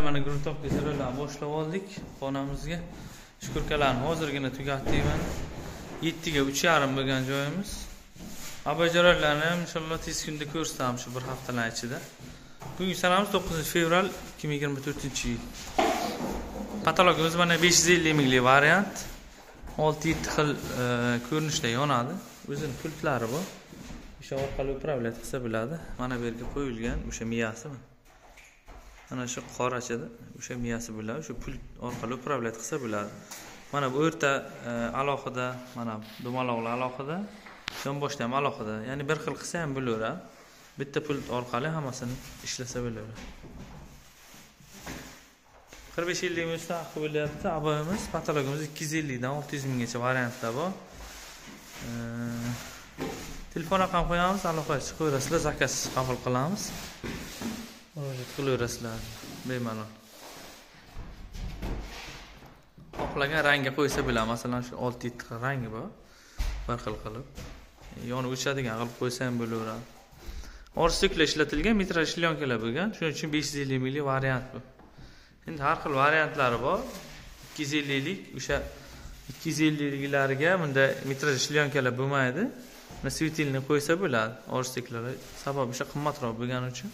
mana gruntовка jarayonlarini boshlab oldik. Xonamizga shkurkalarni hozirgina tugatdik mana. 7 ga 3,5 bo'lgan joyimiz. Abajarlarni ham inshaalloh tez kunda ko'rsatamiz shu bir haftalar ichida. Bugungi sanamiz 9-fevral 2024-yil. Patologimiz mana 550 minglik variant. 6-7 xil ko'rinishda yonadi. O'zining pultlari bor. O'sha orqali upravlat qilsa bo'ladi. Mana bu yerga qo'yilgan o'sha miyasi. Mana shu qorachida o'sha miyasi bo'ladi. Shu pult orqali upravlat qilsa bo'ladi. Mana bu o'rta alohida, mana dumaloqlar alohida, yonboshda ham alohida. Ya'ni bir xil qilsa ham bo'laveradi. Bitta pult orqali hammasini ishlasa bo'laveradi. 45 yillik mustaqil bo'lyapti. Aboyimiz, patologimiz 250 dan 600 minggacha variantlar bor. Telefon raqam qo'yamiz, aloqaga chiqaverasizlar, zakaz qabul qilamiz. Murojaat qilaverasizlar bemalol. Xohlagan rangga qo'ysa bo'ladi. Masalan, shu 6-7 xil rangi bor. Bir xil qilib. Yonib o'chadigan qilib qo'ysa ham bo'laveradi. Orsiklar ishlatilgan metraj shlyankalar bo'lgan. Shuning uchun 550 minglik variant bu. Endi har xil variantlari bor. 250 lik, o'sha 250 liklarga bunda metraj shlyankalar bo'lmaydi. Mana svetilni qo'ysa bo'ladi. Orsiklar sabab o'sha qimmatroq bo'lgani uchun.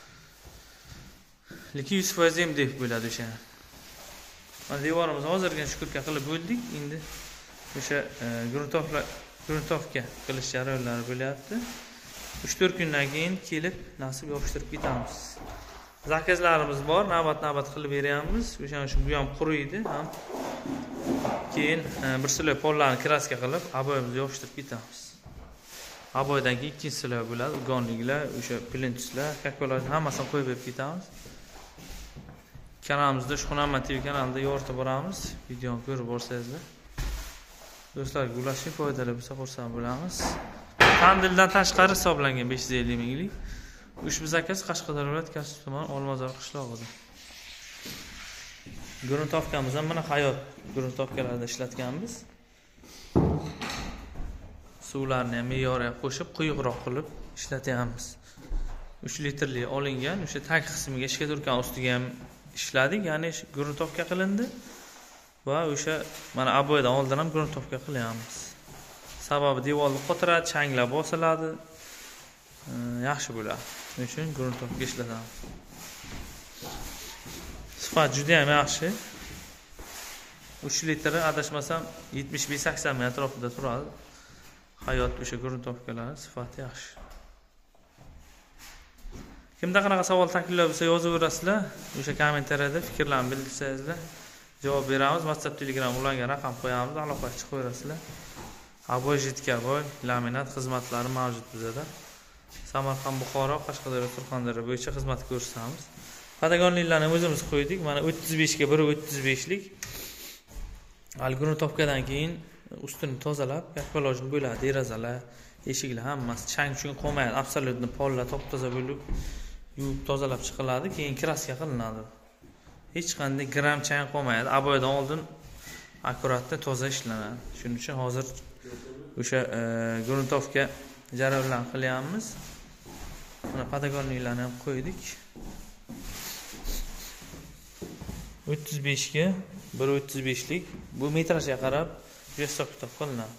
Lekin 100% MDF bo'ladi o'sha. Mana devorimizni hozirgina shkurka qilib bo'ldik. Endi o'sha gruntовка qilish jarayonlari bo'lyapti. 3-4 kundan keyin kelib nasib yopishtirib ketamiz. Zakazlarimiz bor, navbat qilib beryapmiz. O'shaning uchun bu ham quriydi ham. Keyin bir slab pollarni kraska qilib, aboyimizni yopishtirib ketamiz. Aboydan keyin ikkinchi slab bo'ladi, ugonliklar, o'sha plintuslar, kakolar hammasini qo'yib berib ketamiz. Kanalimizda Shxonaman TV kanalida yoritib boramiz. Videoni ko'rib borsangizlar. Do'stlar, ulashib foydali bo'lsa xursand bo'lamiz. Qandildan tashqari hisoblangan 550 minglik. Ushbu zakaz Qashqadaryo viloyati Kasb tuman Olmazor qishlog'ida. Gruntовкamiz ham mana hayot gruntовкalarda ishlatganmiz. Suvlarni ham me'yoriga qo'shib, quyuqroq qilib ishlatyapmiz. 3 litrli olingan, o'sha tag qismiga shkaturkan ustiga ham ishladik, ya'ni gruntовка qilindi va o'sha mana aboydan oldin ham gruntовка qilyapmiz. Sababi devorni qotiradi, changlar bosiladi. Yaxshi bo'ladi. Shuning uchun gruntовка ishlatamiz. Sifat juda ham yaxshi. 3 litr adashmasam 75-80 ming atrofida turadi. Hayot o'sha gruntовкalar sifati yaxshi. Kimda qanaqa savol takliflar bo'lsa yozaverasizlar. O'sha kommentariyada fikrlarni bildirsangizlar, javob beramiz. WhatsApp, Telegram ularga raqam qo'yamiz, aloqaga chiqaverasizlar. Aboy jitkaboy, laminat xizmatlari mavjud bizda. Samarqand, Buxoro, Qashqadaryo, Surxondaryo bo'yicha xizmat ko'rsatamiz. Patagonliklarni o'zimiz qo'ydik. Mana 35 ga 1.35 lik. Gruntовкаdan keyin ustini tozalab, kakolojni bo'ladi, derazalar, eshiklar hammasi chang-chung qolmaydi. Absolutni pollar top-toza bo'lib, yuvib tozalab chiqiladi, keyin kraska qilinadi. Hech qanday gram chang qolmaydi. Aboydan oldin akkuratda toza ishlanadi. Shuning uchun hozir o'sha gruntовка jarayonlarini qilyapmiz. Mana patagonliklarni ham qo'ydik. 35 ga 1.35 lik. Bu metrajga qarab hisob kitob qilinadi.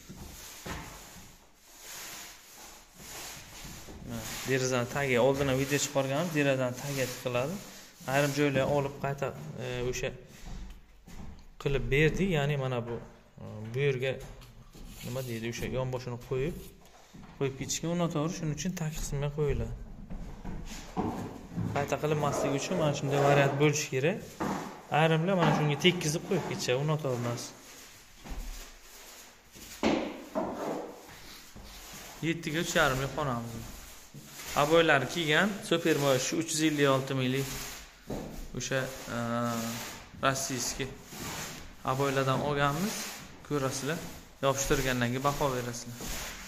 Derazaning tagiga oldin video chiqarganmiz, derazaning tagiga tiqiladi. Ayrim joylarga olib qayta o'sha qilib berdik, ya'ni mana bu yerga nima deydi, o'sha yonboshini qo'yib ketishga unoto'g'ri, shuning uchun tag qismiga qo'yiladi. Qayta qilinmasligi uchun mana shunday variant bo'lishi kerak. Ayrimlar mana shunga tekkizib qo'yib ketishadi, unoto'g'ri emas. 7 ga 3,5 ming xonamiz. Aboylar kiygan, Supermoy shu 356 minglik o'sha rossiyskiy aboylardan olganmiz. Ko'rasizlar, yopishtirgandan keyin baho berasizlar.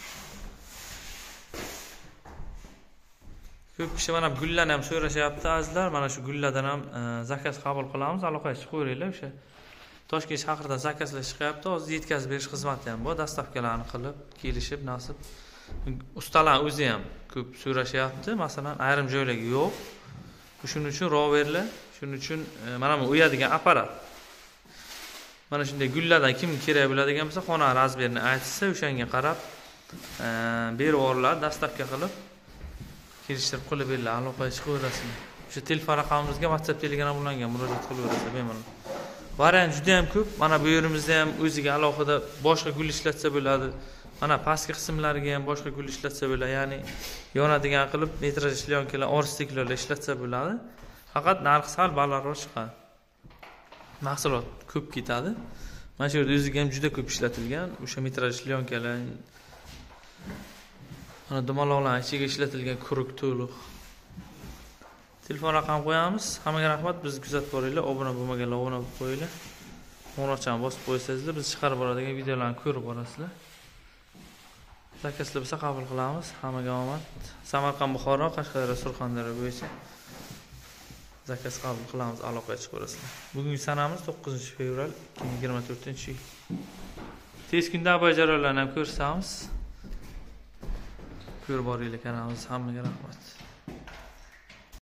Ko'p kishi mana gullarni ham so'rashyapti azizlar. Mana shu gullardan ham zakaz qabul qilamiz. Aloqaga chiqaveringlar. O'sha Toshkent shahridan zakazlar chiqyapti. Hozir yetkazib berish xizmati ham bor. Dastavkalarni qilib, kelishib, nasib. Ustalar o'zi ham ko'p so'rashyapti. Masalan, ayrim joylarga yo'q. Bu shuning uchun roverlar, shuning uchun mana bu uyadigan apparat. Mana shunday gullardan kim kerak bo'ladigan bo'lsa, xona razmerini aytsa, o'shanga qarab berib yuborlar, dastavka qilib kelishtirib qo'yib beriladi, aloqaga chiqaverasizlar. O'sha telefon raqamimizga WhatsApp, Telegram ulangan murojaat qilaverasizlar bemalol. Variant juda ham ko'p. Mana bu yerimizda ham o'ziga alohida boshqa gul ishlatsa bo'ladi. Mana pastki qismlariga ham boshqa gul ishlatsa bo'ladi. Ya'ni yonadigan qilib metraj shlyankalar, orstiklarlar ishlatsa bo'ladi. Faqat narxi sal balandroq chiqadi. Mahsulot ko'p ketadi. Mana shu yerda o'ziga ham juda ko'p ishlatilgan. O'sha metraj shlyankalar, mana dumaloqlar ichiga ishlatilgan kuruk to'liq. Telefon raqam qo'yamiz. Hammaga rahmat. Bizni kuzatib boringlar. Obuna bo'lmaganlar obuna bo'lib qo'yinglar. Qo'ng'iroqchani bosib qo'ysangizlar, biz chiqarib boradigan videolarni ko'rib borasizlar. Zakazlar bo'lsa qabul qilamiz. Hammaga omad. Samarqand, Buxoro, Qashqadaryo, Surxondaryo bo'yicha zakaz qabul qilamiz, aloqaga chiqaverasizlar. Bugungi sanamiz 9-fevral 2024-yil. Tez kunda bajarlarni ham ko'rsatamiz. Ko'rib boringlar kanalimiz. Hammaga rahmat.